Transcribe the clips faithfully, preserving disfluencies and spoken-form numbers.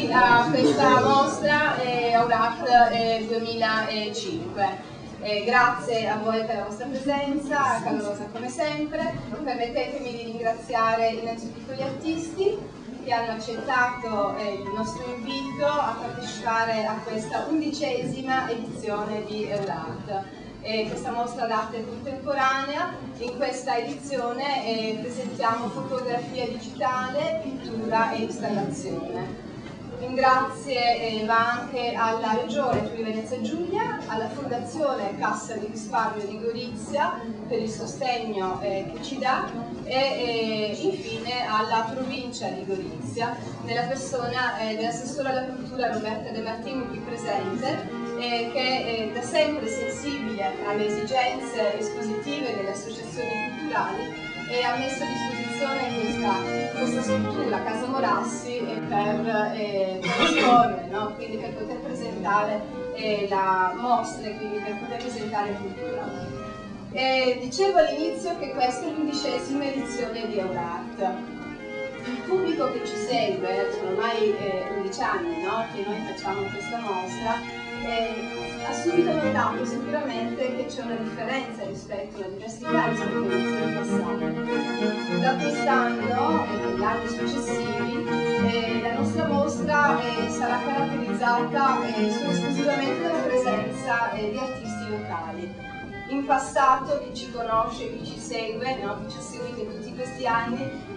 benvenuti a questa mostra eh, Aurat eh, duemilacinque. Eh, grazie a voi per la vostra presenza, calorosa come sempre. Permettetemi di ringraziare innanzitutto gli artisti che hanno accettato eh, il nostro invito a partecipare a questa undicesima edizione di Aurat. Eh, questa mostra d'arte contemporanea. In questa edizione eh, presentiamo fotografia digitale, pittura e installazione. Un grazie eh, va anche alla Regione Friuli Venezia Giulia, alla Fondazione Cassa di Risparmio di Gorizia per il sostegno eh, che ci dà e eh, infine alla Provincia di Gorizia, nella persona eh, dell'assessore alla cultura Roberta De Martini qui presente, eh, che è da sempre sensibile alle esigenze espositive delle associazioni culturali e ha messo a disposizione questa, questa struttura Casa Morassi eh, per, eh, per esporre, no? Quindi per poter presentare eh, la mostra e quindi per poter presentare cultura. Eh, dicevo all'inizio che questa è l'undicesima edizione di Aurat. Il pubblico che ci segue, sono ormai eh, undici anni, no? Che noi facciamo questa mostra, Eh, ha subito notato sicuramente che c'è una differenza rispetto alla diversità rispetto all'edizione passata. Da quest'anno e negli anni successivi eh, la nostra mostra eh, sarà caratterizzata eh, solo esclusivamente dalla presenza eh, di artisti locali. In passato chi ci conosce, chi ci segue, no? Chi ci ha seguito in tutti questi anni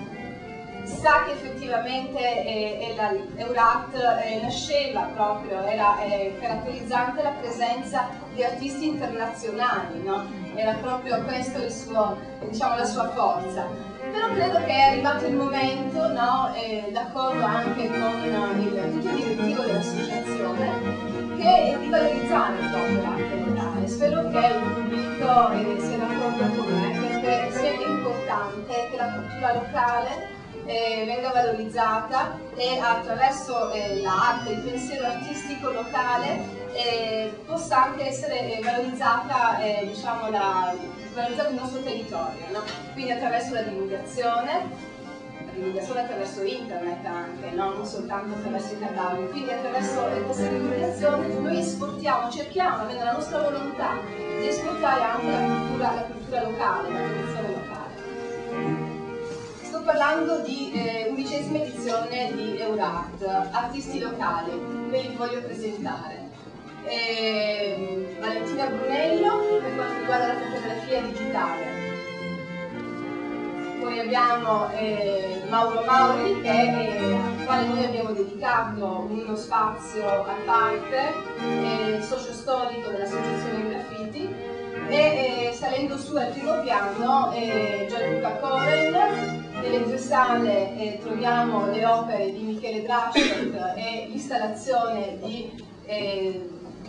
sa che effettivamente eh, Aurat eh, nasceva proprio, era eh, caratterizzante la presenza di artisti internazionali, no? Era proprio questo il suo, diciamo, la sua forza. Però credo che è arrivato il momento, no? eh, d'accordo anche con il, tutto il direttivo dell'associazione, che è di valorizzare proprio l'arte locale. Spero che il pubblico eh, sia d'accordo con me, perché sia importante che la cultura locale Eh, venga valorizzata e attraverso eh, l'arte, il pensiero artistico locale eh, possa anche essere eh, valorizzata, eh, diciamo, la, valorizzato il nostro territorio, no? Quindi attraverso la divulgazione, la divulgazione attraverso internet anche, no? Non soltanto attraverso i cataloghi, quindi attraverso eh, questa divulgazione noi esportiamo, cerchiamo, avendo la nostra volontà di esportare anche la cultura, la cultura locale, la tradizione locale. Sto parlando di eh, undicesima edizione di Aurat, artisti locali, ve li voglio presentare. Eh, Valentina Brunello per quanto riguarda la fotografia digitale. Poi abbiamo eh, Mauro Mauri, che, eh, al quale noi abbiamo dedicato uno spazio a parte, eh, socio storico dell'Associazione Graffiti. E eh, salendo su al primo piano eh, Gianluca Coren. Nelle due sale eh, troviamo le opere di Michele Draschet e l'installazione di, eh,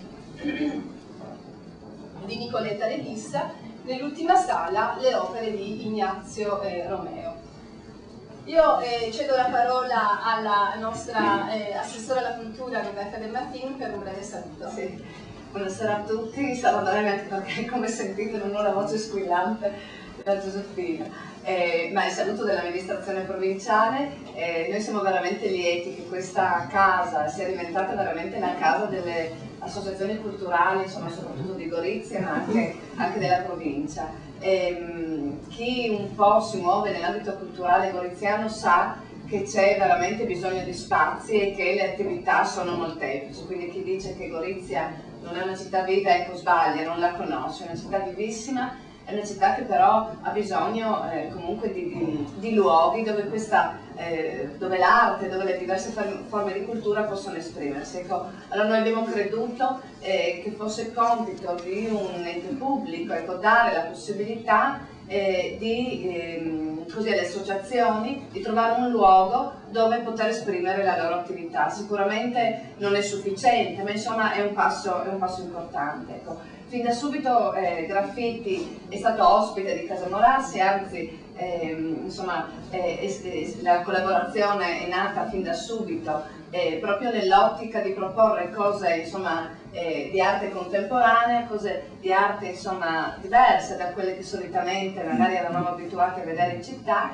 di Nicoletta Revissa. Nell'ultima sala le opere di Ignazio eh, Romeo. Io eh, cedo la parola alla nostra eh, assessora alla cultura Roberta De Martini per un breve saluto. Sì. Buonasera a tutti, sarò breve anche perché come sentite non ho la voce squillante della Giuseppina. Eh, ma il saluto dell'amministrazione provinciale, eh, noi siamo veramente lieti che questa casa sia diventata veramente la casa delle associazioni culturali, insomma soprattutto di Gorizia ma anche, anche della provincia. E, chi un po' si muove nell'ambito culturale goriziano sa che c'è veramente bisogno di spazi e che le attività sono molteplici, quindi chi dice che Gorizia non è una città viva, ecco sbaglia, non la conosce, è una città vivissima, è una città che però ha bisogno eh, comunque di, di, di luoghi dove, eh, dove l'arte, dove le diverse forme di cultura possono esprimersi. Ecco, allora noi abbiamo creduto eh, che fosse compito di un ente pubblico, ecco, dare la possibilità eh, di, eh, così alle associazioni di trovare un luogo dove poter esprimere la loro attività. Sicuramente non è sufficiente, ma insomma è un passo, è un passo importante. Ecco. Fin da subito eh, Graffiti è stato ospite di Casa Morassi, anzi eh, insomma, eh, la collaborazione è nata fin da subito eh, proprio nell'ottica di proporre cose insomma, eh, di arte contemporanea, cose di arte insomma, diverse da quelle che solitamente magari eravamo abituati a vedere in città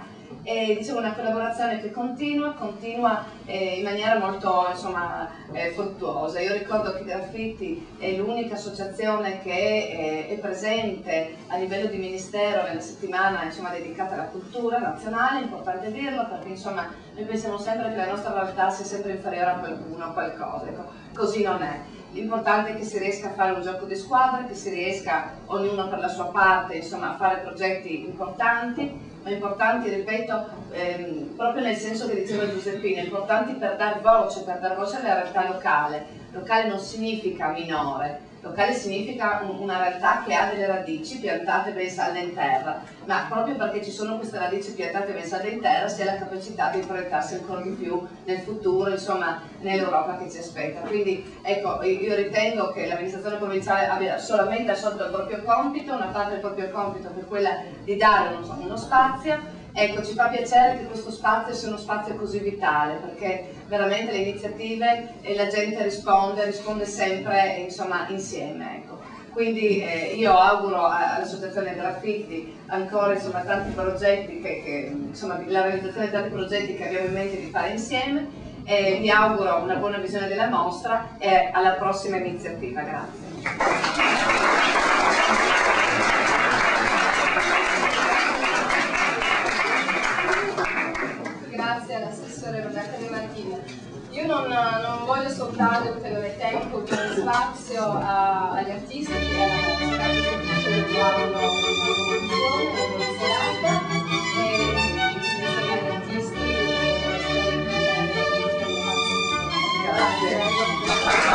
e dicevo una collaborazione che continua, continua eh, in maniera molto insomma, eh, fruttuosa. Io ricordo che Graffiti è l'unica associazione che eh, è presente a livello di ministero nella settimana insomma, dedicata alla cultura nazionale, è importante dirlo perché insomma, noi pensiamo sempre che la nostra realtà sia sempre inferiore a qualcuno, a qualcosa, ecco, così non è. L'importante è che si riesca a fare un gioco di squadra, che si riesca, ognuno per la sua parte, insomma, a fare progetti importanti, ma importanti, ripeto, ehm, proprio nel senso che diceva Giuseppina, importanti per dar voce, per dar voce alla realtà locale. Locale non significa minore, locale significa un, una realtà che ha delle radici piantate ben salde in terra, ma proprio perché ci sono queste radici piantate ben salde in terra si ha la capacità di proiettarsi ancora di più nel futuro, insomma, nell'Europa che ci aspetta. Quindi ecco, io ritengo che l'amministrazione provinciale abbia solamente assolto il proprio compito, una parte del proprio compito che è quella di dare uno, uno spazio. Ecco, ci fa piacere che questo spazio sia uno spazio così vitale, perché veramente le iniziative e la gente risponde, risponde sempre insomma, insieme. Ecco. Quindi eh, io auguro all'Associazione Graffiti ancora insomma, tanti progetti, che, che, insomma, la realizzazione di tanti progetti che abbiamo in mente di fare insieme, e vi auguro una buona visione della mostra e alla prossima iniziativa. Grazie. Grazie all'assessore Roberta Di Martino. Io non, non voglio soltanto ulteriore tempo, ulteriore spazio a, agli artisti che hanno soprattutto vi auguro una buona serata e agli artisti. Grazie.